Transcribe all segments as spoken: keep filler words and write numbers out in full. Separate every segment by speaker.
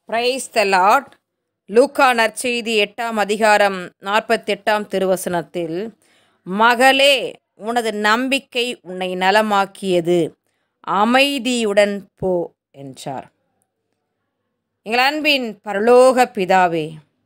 Speaker 1: Praise the Lord. லூக்கா நற்செய்தி எட்டாம் அதிகாரம் நாற்பத்தெட்டாம் திருவசனத்தில், மகளே, உனது நம்பிக்கை உன்னை நலமாக்கியது, அமைதியுடன் போ என்றார். எங்கள் அன்பின் பரலோக பிதாவே,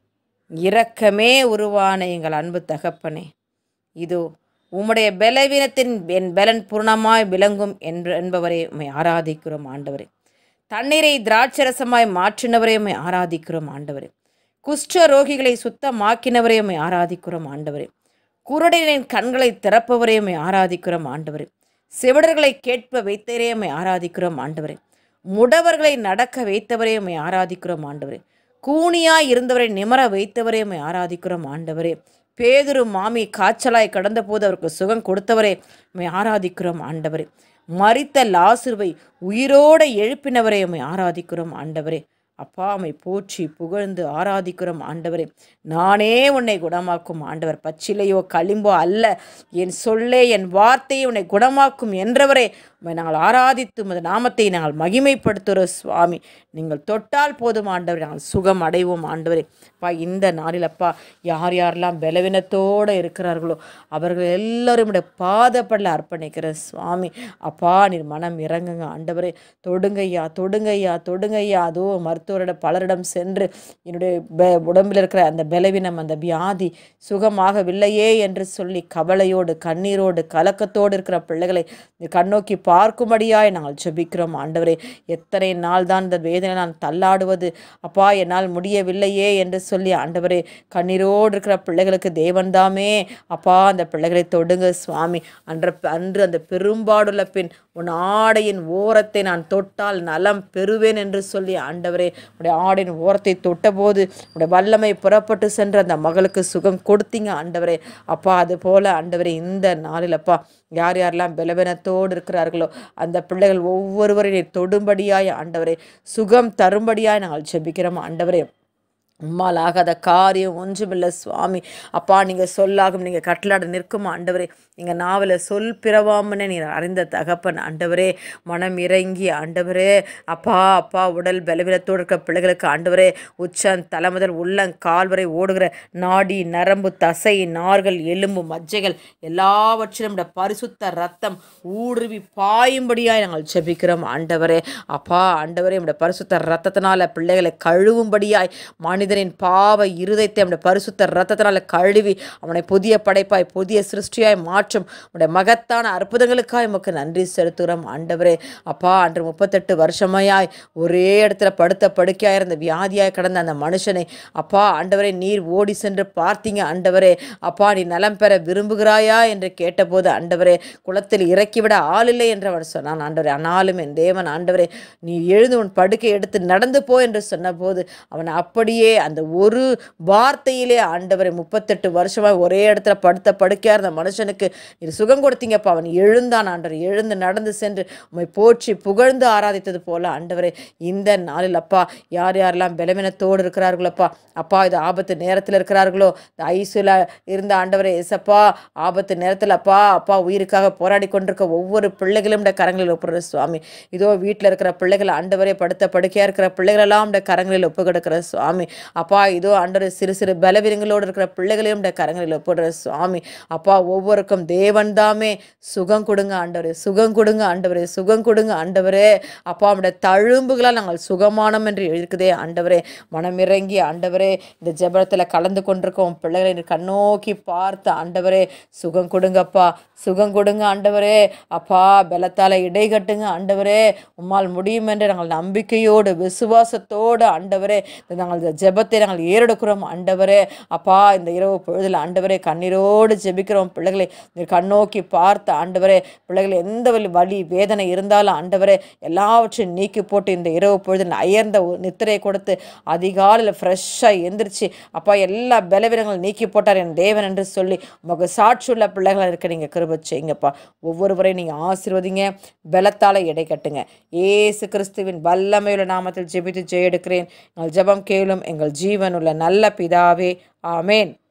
Speaker 1: இரக்கமே உருவான எங்கள் அன்பு தகப்பனே, இதோ உம்முடைய பலவீனத்தின் என் பலன் பூர்ணமாய் விளங்கும் என்று என்பவரை உம்மை ஆராதிக்கிறோம் ஆண்டவரே. தண்ணீரை திராட்சரசமாய் மாற்றினவரே உம்மை ஆராதிக்கிறோம் ஆண்டவரே. குஷ்ட ரோகிகளை சுத்தமாக்கினவரே உம்மை ஆராதிக்கிறோம் ஆண்டவரே. குருடனின் கண்களை திறப்பவரே உம்மை ஆராதிக்கிறோம் ஆண்டவரே. செவிடர்களை கேட்ப வைத்தவரே உம்மை ஆராதிக்கிறோம் ஆண்டவரே. முடவர்களை நடக்க வைத்தவரே உம்மை ஆராதிக்கிறோம் ஆண்டவரே. கூனியாய் இருந்தவரை நிமர வைத்தவரே உம்மை ஆராதிக்கிறோம் ஆண்டவரே. பேதுரு மாமி காய்ச்சலாய் கடந்த போது அவருக்கு சுகம் கொடுத்தவரே உம்மை ஆராதிக்கிறோம் ஆண்டவரே. மரித்த லாசருவை உயிரோடு எழுப்பினவரை உம்மை ஆராதிக்கிறோம் ஆண்டவரே. அப்பா, உம்மை போற்றி புகழ்ந்து ஆராதிக்கிறோம் ஆண்டவரே. நானே உன்னை குணமாக்கும் ஆண்டவர், பச்சிலையோ களிம்போ அல்ல, என் சொல்லே என் வார்த்தையை உன்னை குணமாக்கும் என்றவரே உம்மை நாங்கள் ஆராதித்து உமது நாமத்தை நாங்கள் மகிமைப்படுத்துகிறோம் சுவாமி. நீங்கள் தொட்டால் போதும் ஆண்டவரே, நாங்கள் சுகம் அடைவோம் ஆண்டவரே. அப்பா, இந்த நாளில் அப்பா, யார் யாரெல்லாம் பலவீனத்தோடு இருக்கிறார்களோ அவர்கள் எல்லாரும் உடைய பாதப்படல அர்ப்பணிக்கிற சுவாமி. அப்பா, நீர் மனம் இறங்குங்க ஆண்டவரே. தொடுங்கையா தொடுங்கையா தொடுங்கையா. அதோ மருத்துவரிடம் பலரிடம் சென்று என்னுடைய ப உடம்பில் இருக்கிற அந்த பலவீனம், அந்த வியாதி சுகமாகவில்லையே என்று சொல்லி கவலையோடு கண்ணீரோடு கலக்கத்தோடு இருக்கிற பிள்ளைகளை கண்ணோக்கி பார்க்கும்படியாய் நாங்கள் ஜெபிக்கிறோம் ஆண்டவரே. எத்தனை நாள் தான் இந்த வேதனை நான் தள்ளாடுவது, அப்பா என்னால் முடியவில்லையே என்று சொல்லி ஆண்டவரே கண்ணீரோடு இருக்கிற பிள்ளைகளுக்கு தேவன்தாமே அப்பா அந்த பிள்ளைகளை தொடுங்க சுவாமி. அன்ற அன்று அந்த பெரும்பாடுள்ள பின் உன் ஆடையின் ஓரத்தை நான் தொட்டால் நலம் பெறுவேன் என்று சொல்லி ஆண்டவரே உடைய ஆடையின் ஓரத்தை தொட்டபோது உடைய வல்லமை புறப்பட்டு சென்று அந்த மகளுக்கு சுகம் கொடுத்தீங்க ஆண்டவரே. அப்பா, அது போல ஆண்டவரே இந்த நாளில் அப்பா யார் யாரெல்லாம் பலவீனத்தோடு இருக்கிறார்களோ அந்த பிள்ளைகள் ஒவ்வொருவரையும் தொடும்படியாய் ஆண்டவரே, சுகம் தரும்படியாய் நாங்கள் ஜெபிக்கிறோம் ஆண்டவரே. உம்மால் ஆகாத காரியம் ஒன்றுமில்லை சுவாமி. அப்பா, நீங்கள் சொல்லாகும், நீங்கள் கட்டளாட நிற்கும் ஆண்டவரே. நீங்கள் நாவல சொல் பிறவாமனே நீர் அறிந்த தகப்பன் ஆண்டவரே. மனம் இறங்கி ஆண்டவரே அப்பா அப்பா உடல் பலவீனத்தோடு இருக்க பிள்ளைகளுக்கு ஆண்டவரே, உச்சன் தலை முதல் உள்ளங்கால் வரை ஓடுகிற நாடி நரம்பு தசை நார்கள் எலும்பு மஜ்ஜைகள் எல்லாவற்றிலும் பரிசுத்த ரத்தம் ஊடுருவி பாயும்படியாய் நாங்கள் ஜெபிக்கிறோம் ஆண்டவரே. அப்பா ஆண்டவரே, நம்முடைய பரிசுத்த ரத்தத்தினால பிள்ளைகளை கழுவும்படியாய் மனிதனின் பாவ இருதயத்தை நம்முடைய பரிசுத்த ரத்தத்தினால கழுவி அவனை புதிய படைப்பாய் புதிய சிருஷ்டியாய் மாற்றும் உடைய மகத்தான அற்புதங்களுக்காய் உமக்கு நன்றி செலுத்துகிறோம் ஆண்டவரே. அப்பா, அன்று முப்பத்தெட்டு வருஷமாய் ஒரே இடத்துல படுத்த படுக்கையாக இருந்த வியாதியாய் கடந்த அந்த மனுஷனை அப்பா ஆண்டவரே நீர் ஓடி சென்று பார்த்தீங்க ஆண்டவரே. அப்பா, நீ நலம் பெற விரும்புகிறாயா என்று கேட்டபோது ஆண்டவரே, குளத்தில் இறக்கிவிட ஆளில்லை என்று அவன் சொன்னான் ஆண்டவரே. ஆனாலும் என் தேவன் ஆண்டவரே, நீ எழுந்து உன் படுக்கை எடுத்து நடந்து போ என்று சொன்னபோது அவன் அப்படியே அந்த ஒரு வார்த்தையிலே ஆண்டவரை முப்பத்தெட்டு வருஷமாக ஒரே இடத்துல படுத்த படுக்கையா இருந்த மனுஷனுக்கு நீர் சுகம் கொடுத்தீங்கப்பா. அவன் எழுந்தான் ஆண்டவர். எழுந்து நடந்து சென்று உம்மை போற்றி புகழ்ந்து ஆராதித்தது போல ஆண்டவரே இந்த நாளில் அப்பா யார் யாரெல்லாம் பலவீனத்தோடு இருக்கிறார்களப்பா, அப்பா இது ஆபத்து நேரத்தில் இருக்கிறார்களோ, இந்த ஐசுல இருந்த ஆண்டவரே ஏசப்பா ஆபத்து நேரத்தில் அப்பா அப்பா உயிருக்காக போராடி கொண்டிருக்க ஒவ்வொரு பிள்ளைகளும் கரங்களில் ஒப்புற சுவாமி. இதோ வீட்டில் இருக்கிற பிள்ளைகள் ஆண்டவரே படுத்த படுக்கையா இருக்கிற பிள்ளைகளெல்லாம் கரங்களில் ஒப்பு கொடுக்கிற சுவாமி. அப்பா இதோ ஆண்டவரே சிறு சிறு பலவீனங்களோடு இருக்கிற பிள்ளைகளையும் கரங்களில் ஒப்புடுற சுவாமி. அப்பா ஒவ்வொருக்கும் தேவன் தாமே சுகம் கொடுங்க ஆண்டவரே, சுகம் கொடுங்க ஆண்டவரே, சுகம் கொடுங்க ஆண்டவரே. அப்பா நம்முடைய தழும்புகளால் நாங்கள் சுகமானோம் என்று இருக்குதே ஆண்டவரே. மனமிறங்கி ஆண்டவரே இந்த ஜெபத்தில் கலந்து கொண்டிருக்கோம் பிள்ளைகளை கண்ணோக்கி பார்த்து ஆண்டவரே சுகம் கொடுங்கப்பா, சுகம் கொடுங்க ஆண்டவரே. அப்பா பலத்தால் இடை கட்டுங்க ஆண்டவரே. உம்மால் முடியும் என்று நாங்கள் நம்பிக்கையோடு விசுவாசத்தோடு ஆண்டவரே நாங்கள் இந்த ஜெபத்தை நாங்கள் ஏறெடுக்கிறோம் ஆண்டவரே. அப்பா இந்த இரவு பொழுதில் ஆண்டவரே கண்ணீரோடு ஜெபிக்கிறோம் பிள்ளைகளை நீர் கண்ணோக்கி பார்த்து ஆண்டவரே. பிள்ளைகள் எந்த வழி வலி வேதனை இருந்தாலும் ஆண்டவரே எல்லாவற்றையும் நீக்கி போட்டு இந்த இரவு பொழுதில் அயர்ந்த நித்திரை கொடுத்து அதிகாலையில் ஃப்ரெஷ்ஷாக எந்திரிச்சு அப்பா எல்லா பலவீனங்களும் நீக்கி போட்டார் என் தேவன் என்று சொல்லி உமக்கு சாட்சியுள்ள பிள்ளைகளாக இருக்க நீங்கள் கிருபை செய்யுங்கப்பா. ஒவ்வொருவரையும் நீங்கள் ஆசீர்வதிங்க, பலத்தால் எடை கட்டுங்க. ஏசு கிறிஸ்துவின் வல்லமையுள்ள நாமத்தில் ஜெபித்து ஜெய எடுக்கிறேன். எங்கள் ஜெபம் கேளும் எங்கள் ஜீவனுள்ள நல்ல பிதாவே, ஆமேன்.